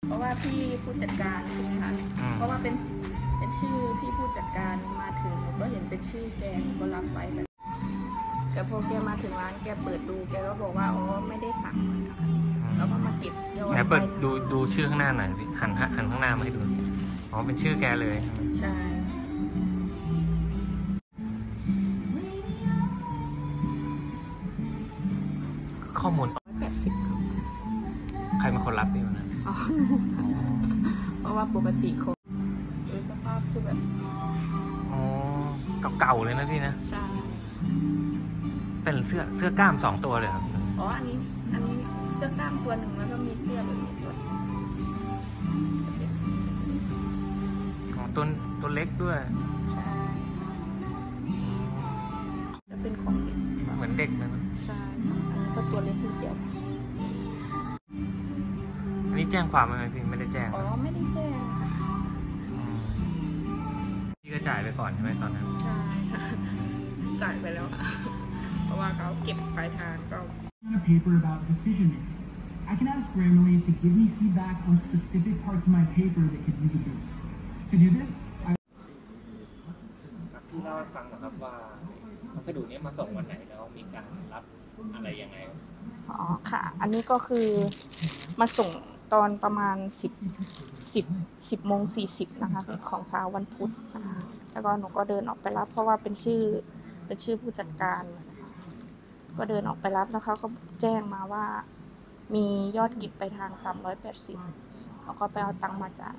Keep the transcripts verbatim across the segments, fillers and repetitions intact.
เพราะว่าพี่ผู้จัดการใช่ไหมคะเพราะว่าเป็นเป็นชื่อพี่ผู้จัดการมาถึงก็เห็นเป็นชื่อแกก็รับไว้แบบแต่พอแกมาถึงร้านแกเปิดดูแกก็บอกว่าอ๋อไม่ได้สั่งนะคะแล้วก็มาเก็บยอดไปดูดูชื่อข้างหน้าหน่อยพี่หันหันข้างหน้ามาให้ดูอ๋อเป็นชื่อแกเลยใช่ข้อมูลแปดสิบใครเป็นคนรับพี่วันนั้นเพราะว่าปกติคนโดยสภาพคือแบบอ๋อเก่าๆเลยนะพี่นะใช่เป็นเสื้อเสื้อกล้ามสองตัวเลยครับอ๋ออันนี้อันนี้เสื้อกล้ามตัวหนึ่งแล้วก็มีเสื้อแบบนี้ด้วยอ๋อตัวตัวเล็กด้วยใช่จะเป็นของเด็กเหมือนเด็กนะใช่อันนี้ก็ตัวเล็กนิดเดียวอันนี้แจ้งความไหมพี่ไม่ได้แจ้งอ๋อไม่ได้แจ้งค่ะพี่ก็จ่ายไปก่อนใช่ไหมตอนนั้นใช่จ่ายไปแล้วเพราะว่าเขาเก็บปลายทางก็ a paper about decision making. I can ask Grammarly to give me feedback on specific parts of my paper that could use a boost. To do this, I พี่เล่าให้ฟังนะครับว่าพัสดุนี้มาส่งวันไหนแล้วมีการรับอะไรยังไงอ๋อค่ะอันนี้ก็คือมาส่งตอนประมาณสิบสิบสิบโมงสี่สิบนะคะของเช้าวันพุธนะคะแล้วก็หนูก็เดินออกไปรับเพราะว่าเป็นชื่อเป็นชื่อผู้จัดการก็เดินออกไปรับแล้วเขาก็แจ้งมาว่ามียอดกิบไปทางสามร้อยแปดสิบแล้วก็ไปเอาตังค์มาจ่าย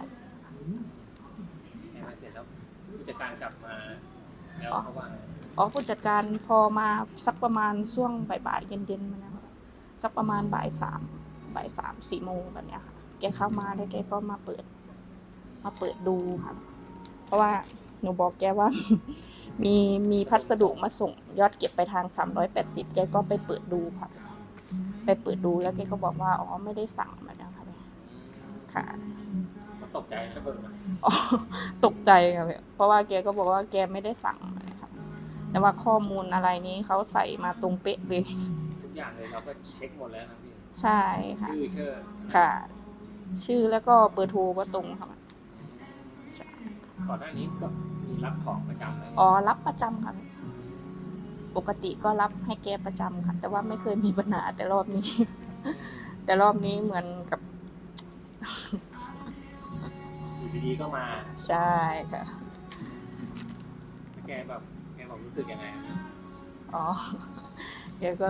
เสร็จแล้วผู้จัดการกลับมาแล้วเขาว่าอ๋อผู้จัดการพอมาสักประมาณช่วงบ่ายๆเย็นๆมาแล้วสักประมาณบ่ายสามบ่ายสามสี่โมงแบบนี้ค่ะแกเข้ามาแล้วแกก็มาเปิดมาเปิดดูค่ะเพราะว่าหนูบอกแกว่ามีมีพัสดุมาส่งยอดเก็บไปทางสามร้อยแปดสิบแกก็ไปเปิดดูค่ะไปเปิดดูแล้วแกก็บอกว่าอ๋อไม่ได้สั่งมานะคะค่ะตกใจนะเปิดมาอ๋อตกใจค่ะเพราะว่าแกก็บอกว่าแกไม่ได้สั่งนะคะแต่ว่าข้อมูลอะไรนี้เขาใส่มาตรงเป๊ะเลยทุกอย่างเลยเราก็เช็คหมดแล้วนะพี่ใช่ค่ะชื่อชื่อค่ะชื่อแล้วก็เบอร์โทรก็ตรงค่ะก่อนหน้านี้ก็มีรับของประจำไหมอ๋อรับประจำค่ะปกติก็รับให้แกประจำค่ะแต่ว่าไม่เคยมีปัญหาแต่รอบนี้แต่รอบนี้เหมือนกับอยู่ดีๆก็มาใช่ค่ะแกแบบแกบอกรู้สึกยังไงอ๋อแกก็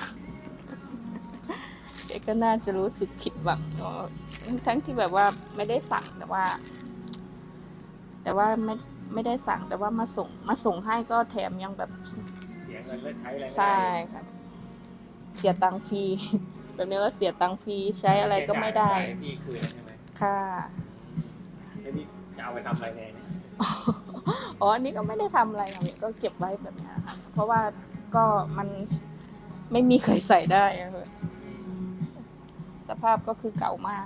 แกก็น่าจะรู้สึกผิดหวังเนาะทั้งที่แบบว่าไม่ได้สั่งแต่ว่าแต่ว่าไม่ไม่ได้สั่งแต่ว่ามาส่งมาส่งให้ก็แถมยังแบบเสียเงินและใช้อะไรใช่ค่ะเสียตังค์ฟรีแบบนี้ก็เสียตังค์ฟรีใช้อะไรก็ไม่ได้พี่คืนใช่ไหมค่ะแล้วนี่จะเอาไปทำอะไรแทนอ๋ออันนี้ก็ไม่ได้ทำอะไรค่ะก็เก็บไว้แบบนี้ค่ะเพราะว่าก็มันไม่มีใครใส่ได้ค่ะสภาพก็คือเก่ามาก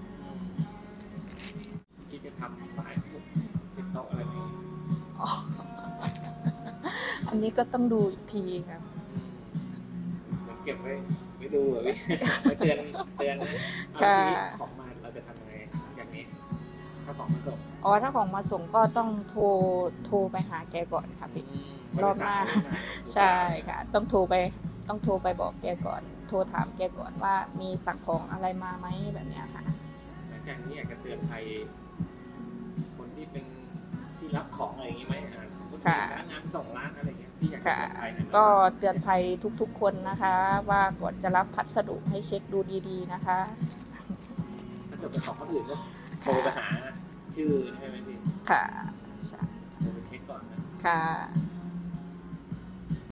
คิดจะทำขายพวกติดต่ออะไรไหมอันนี้ก็ต้องดูอีกทีครับเก็บไว้ไม่ดูเหรอพี่ไม่เตือนเตือนนะเอาทีของมาเราจะทำยังไงอย่างนี้ถ้าของมาส่งอ๋อถ้าของมาส่งก็ต้องโทรโทรไปหาแกก่อนค่ะพี่รอบหน้าใช่ค่ะต้องโทรไปต้องโทรไปบอกแกก่อนโทรถามแกก่อนว่ามีสั่งของอะไรมาไหมแบบนี้ค่ะหลังจากนี้อยากจะเตือนภัยคนที่เป็นที่รับของอะไรอย่างนี้ไหมค่ะร้านงานส่งร้านอะไรอย่างเงี้ยที่อยากจะเตือนภัยก็เตือนภัยทุกๆคนนะคะว่าก่อนจะรับพัสดุให้เช็คดูดีๆนะคะถ้าเกิดเป็นของคนอื่นก็โทรไปหาชื่อใช่ไหมพี่ค่ะโทรไปเช็คก่อนนะค่ะ